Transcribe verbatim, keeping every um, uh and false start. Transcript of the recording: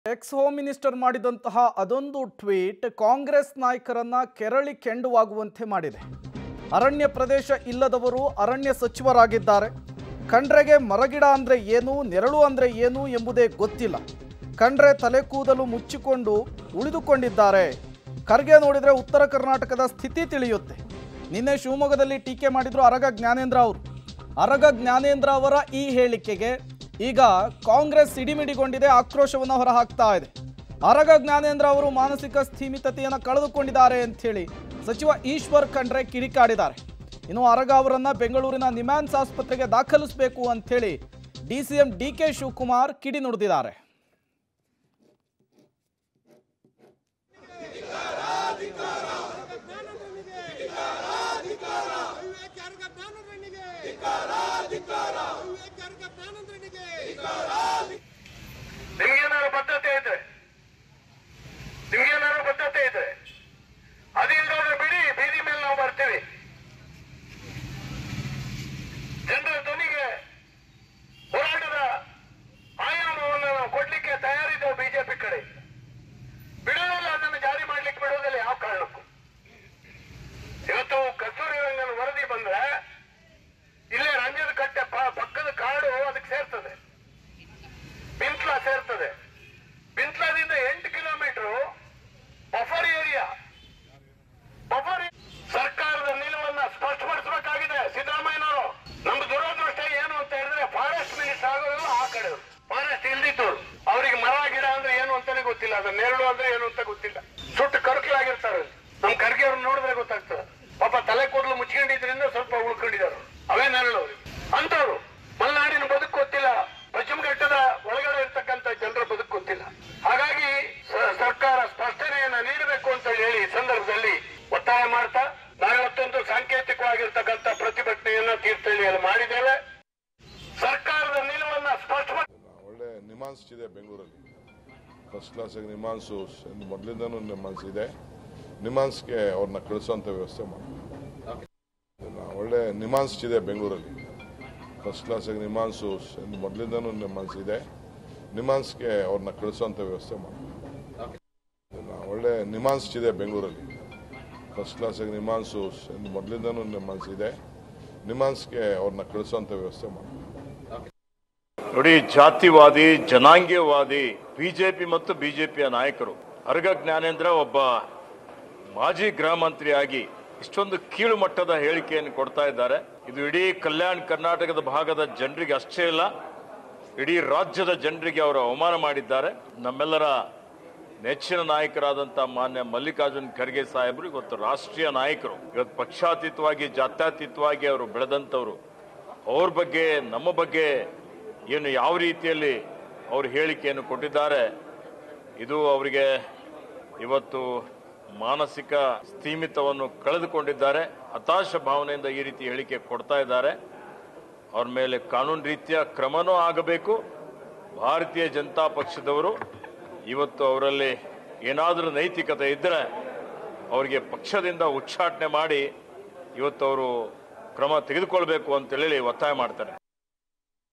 X home minister ಮಾಡಿದಂತಹ ಅದೊಂದು tweet Congress ನಾಯಕರನ್ನ ಕೆರಳಿ ಕೆಂಡುವಾಗುವಂತೆ ಮಾಡಿದೆ. ಅರಣ್ಯ ಪ್ರದೇಶ ಇಲ್ಲದವರು ಅರಣ್ಯ ಸಚಿವರಾಗಿದ್ದಾರೆ. ಕಂಡ್ರೆಗೆ ಮರಗಿಡ ಅಂದ್ರೆ ಏನು, ನೆರಳು ಅಂದ್ರೆ ಏನು ಎಂಬುದೇ ಗೊತ್ತಿಲ್ಲ. ಕಂಡ್ರೆ ತಲೆ ಕೂದಲು ಮುಚ್ಚಿಕೊಂಡು ಉಳಿದುಕೊಂಡಿದ್ದಾರೆ. ಖರ್ಗೆ ನೋಡಿದ್ರೆ ಉತ್ತರ ಕರ್ನಾಟಕದ ಸ್ಥಿತಿ ತಿಳಿಯುತ್ತೆ. ನಿನ್ನೆ ಶಿವಮೊಗ್ಗದಲ್ಲಿ ಟೀಕೆ ಮಾಡಿದ್ರು ಅರಗ ಜ್ಞಾನೇಂದ್ರ ಅವರು. ಅರಗ ಜ್ಞಾನೇಂದ್ರ ಅವರ ಈ ಹೇಳಿಕೆಗೆ ಈಗ ಕಾಂಗ್ರೆಸ್ ಸಿಡಿಮಿಡಿಗೊಂಡಿದೆ, ಆಕ್ರೋಶವನ್ನು ಹೊರಹಾಕ್ತಾ ಇದೆ. ಅರಗ ಜ್ಞಾನೇಂದ್ರ ಅವರು ಮಾನಸಿಕ ಸ್ಥಿಮಿತತೆಯನ್ನು ಕಳೆದುಕೊಂಡಿದ್ದಾರೆ ಅಂತ ಹೇಳಿ ಸಚಿವ ಈಶ್ವರ್ ಖಂಡ್ರೆ ಕಿಡಿಕಾಡಿದ್ದಾರೆ. ಇನ್ನು ಅರಗ ಅವರನ್ನ ಬೆಂಗಳೂರಿನ ನಿಮ್ಹಾನ್ಸ್ ಆಸ್ಪತ್ರೆಗೆ ದಾಖಲಿಸಬೇಕು ಅಂತ ಹೇಳಿ ಡಿಸಿಎಂ ಡಿ ಕೆ ಶಿವಕುಮಾರ್ ಕಿಡಿ ನುಡಿದಿದ್ದಾರೆ. ನಿಮ್ಗೇನಾದ್ರು ಬದ್ಧತೆ ಇದೆ ನಿಮ್ಗೇನಾದ್ರು ಬದ್ಧತೆ ಇದೆ ಅದಿಲ್ಲದ್ರೆ ಬಿಡಿ, ಬೀದಿ ಮೇಲೆ ನಾವು ಬರ್ತೀವಿ. ಜನರ ಧ್ವನಿಗೆ ಹೋರಾಟದ ಆಯಾಮವನ್ನು ನಾವು ಕೊಡ್ಲಿಕ್ಕೆ ತಯಾರಿದ್ದೇವೆ. ಬಿಜೆಪಿ ಕಡೆ ಬಿಡೋದಿಲ್ಲ, ಅದನ್ನು ಜಾರಿ ಮಾಡ್ಲಿಕ್ಕೆ ಬಿಡೋದಿಲ್ಲ ಯಾವ ಕಾರಣಕ್ಕೂ. ಇವತ್ತು ಕಸ್ತೂರಿ ರಂಗನ ವರದಿ ಬಂದ್ರೆ ಇಲ್ಲೇ ರಂಜದ ಕಟ್ಟೆ ಪಕ್ಕದ ಕಾಡು ಅದಕ್ಕೆ ಸೇರ್ತದೆ, ಬಿಂತ್ಲಾ ಸೇರ್ತದೆ. ಬಿಂತ್ಲಾದಿಂದ ಎಂಟು ಕಿಲೋಮೀಟರ್ ಬಫರ್ ಏರಿಯಾ. ಬಫರ್ ಸರ್ಕಾರದ ನಿಲುವನ್ನ ಸ್ಪಷ್ಟಪಡಿಸಬೇಕಾಗಿದೆ ಸಿದ್ದರಾಮಯ್ಯನವರು. ನಮ್ಮ ದುರದೃಷ್ಟ ಏನು ಅಂತ ಹೇಳಿದ್ರೆ ಫಾರೆಸ್ಟ್ ಮಿನಿಸ್ಟರ್ ಆಗೋದಿಲ್ಲ ಆ ಕಡೆ. ಫಾರೆಸ್ಟ್ ಇಲ್ದಿತ್ತು ಅವರಿಗೆ ಮರ ಗಿಡ ಅಂದ್ರೆ ಏನು ಅಂತಾನೆ ಗೊತ್ತಿಲ್ಲ, ಅದು ನೆರಳು ಅಂದ್ರೆ ಏನು ಅಂತ ಗೊತ್ತಿಲ್ಲ. ಸುಟ್ಟು ಕರ್ಕಲಾಗಿರ್ತಾರೆ. ನಮ್ ಖರ್ಗೆ ಅವ್ರನ್ನ ನೋಡಿದ್ರೆ ಗೊತ್ತಾಗ್ತದೆ. ಪಾಪ ತಲೆ ಕೂದಲು ಮುಚ್ಕೊಂಡಿದ್ರಿಂದ ಸ್ವಲ್ಪ ಉಳ್ಕೊಂಡಿದ್ದಾರೆ. ಅವೇ ನೆರಳು ಅಂತವ್ರು. ಮಲೆನಾಡಿನ ಬದುಕು ಗೊತ್ತಿಲ್ಲ, ಪಶ್ಚಿಮ ಘಟ್ಟದ ಒಳಗಡೆ ಇರ್ತಕ್ಕಂಥ ಜನರ ಬದುಕು ಗೊತ್ತಿಲ್ಲ. ಹಾಗಾಗಿ ಸರ್ಕಾರ ಸ್ಪಷ್ಟನೆಯನ್ನ ನೀಡಬೇಕು ಅಂತ ಹೇಳಿ ಈ ಸಂದರ್ಭದಲ್ಲಿ ಒತ್ತಾಯ ಮಾಡ್ತಾ ನಾವಿವತ್ತೊಂದು ಸಾಂಕೇತಿಕವಾಗಿರ್ತಕ್ಕಂಥ ಪ್ರತಿಭಟನೆಯನ್ನ ತೀರ್ಥಹಳ್ಳಿಯಲ್ಲಿ ಮಾಡಿದ್ದೇವೆ. ಸರ್ಕಾರದ ನಿಲುವನ್ನ ಸ್ಪಷ್ಟವಾಗಿ ಒಳ್ಳೆ ನಿಮ್ಹಾನ್ಸ್ ಇದೆ ಬೆಂಗಳೂರಲ್ಲಿ, ಫಸ್ಟ್ ಕ್ಲಾಸ್ ಆಗಿ ನಿಮ್ಹಾನ್ಸು ಮೊದಲಿಂದನೂ ನಿಮ್ಹಾನ್ಸ್ ಇದೆ. ನಿಮ್ಹಾನ್ಸ್ಗೆ ಅವ್ರನ್ನ ಕಳಿಸುವಂತ ವ್ಯವಸ್ಥೆ ಮಾಡಿ. ಒಳ್ಳೆ ನಿಮ್ಹಾನ್ಸ್ ಇದೆ ಬೆಂಗಳೂರಲ್ಲಿ, ಫಸ್ಟ್ ಕ್ಲಾಸ್ ಆಗಿ ನಿಮ್ಹಾನ್ಸು ಮೊದಲಿಂದನೂ ನಿಮ್ಹಾನ್ಸ್ ಇದೆ. ನಿಮ್ಹಾನ್ಸ್ಗೆ ಅವ್ರನ್ನ ಕಳಿಸುವಂತ ವ್ಯವಸ್ಥೆ ಮಾಡಿ. ಒಳ್ಳೆ ನಿಮ್ಹಾನ್ಸ್ ಇದೆ ಬೆಂಗಳೂರಲ್ಲಿ, ಫಸ್ಟ್ ಕ್ಲಾಸ್ ಆಗಿ ನಿಮ್ಹಾನ್ಸು ಮೊದಲಿಂದನೂ ನಿಮ್ಹಾನ್ಸ್ ಇದೆ. ನಿಮ್ಹಾನ್ಸ್ಗೆ ಅವ್ರನ್ನ ಕಳಿಸುವಂತ ವ್ಯವಸ್ಥೆ ಮಾಡಿ. ನೋಡಿ, ಜಾತಿವಾದಿ ಜನಾಂಗೀಯವಾದಿ ಬಿಜೆಪಿ ಮತ್ತು ಬಿಜೆಪಿಯ ನಾಯಕರು ಅರಗ ಜ್ಞಾನೇಂದ್ರ ಒಬ್ಬ ಮಾಜಿ ಗೃಹ ಮಂತ್ರಿಯಾಗಿ ಇಷ್ಟೊಂದು ಕೀಳು ಮಟ್ಟದ ಹೇಳಿಕೆಯನ್ನು ಕೊಡ್ತಾ ಇದ್ದಾರೆ. ಇದು ಇಡೀ ಕಲ್ಯಾಣ ಕರ್ನಾಟಕದ ಭಾಗದ ಜನರಿಗೆ ಅಷ್ಟೇ ಇಲ್ಲ, ಇಡೀ ರಾಜ್ಯದ ಜನರಿಗೆ ಅವರು ಅವಮಾನ ಮಾಡಿದ್ದಾರೆ. ನಮ್ಮೆಲ್ಲರ ನೆಚ್ಚಿನ ನಾಯಕರಾದಂಥ ಮಾನ್ಯ ಮಲ್ಲಿಕಾರ್ಜುನ್ ಖರ್ಗೆ ಸಾಹೇಬರು ಇವತ್ತು ರಾಷ್ಟ್ರೀಯ ನಾಯಕರು. ಇವತ್ತು ಪಕ್ಷಾತೀತವಾಗಿ ಜಾತ್ಯತೀತವಾಗಿ ಅವರು ಬೆಳೆದಂಥವ್ರು. ಅವ್ರ ಬಗ್ಗೆ ನಮ್ಮ ಬಗ್ಗೆ ಏನು ಯಾವ ರೀತಿಯಲ್ಲಿ ಅವರು ಹೇಳಿಕೆಯನ್ನು ಕೊಟ್ಟಿದ್ದಾರೆ, ಇದು ಅವರಿಗೆ ಇವತ್ತು ಮಾನಸಿಕ ಸ್ಥೀಮಿತವನ್ನು ಕಳೆದುಕೊಂಡಿದ್ದಾರೆ. ಹತಾಶ ಭಾವನೆಯಿಂದ ಈ ರೀತಿ ಹೇಳಿಕೆ ಕೊಡ್ತಾ ಇದ್ದಾರೆ. ಅವ್ರ ಮೇಲೆ ಕಾನೂನು ರೀತಿಯ ಕ್ರಮನೂ ಆಗಬೇಕು. ಭಾರತೀಯ ಜನತಾ ಪಕ್ಷದವರು ಇವತ್ತು ಅವರಲ್ಲಿ ಏನಾದರೂ ನೈತಿಕತೆ ಇದ್ದರೆ ಅವರಿಗೆ ಪಕ್ಷದಿಂದ ಉಚ್ಚಾಟನೆ ಮಾಡಿ ಇವತ್ತು ಅವರು ಕ್ರಮ ತೆಗೆದುಕೊಳ್ಬೇಕು ಅಂತೇಳಿ ಒತ್ತಾಯ ಮಾಡ್ತಾರೆ.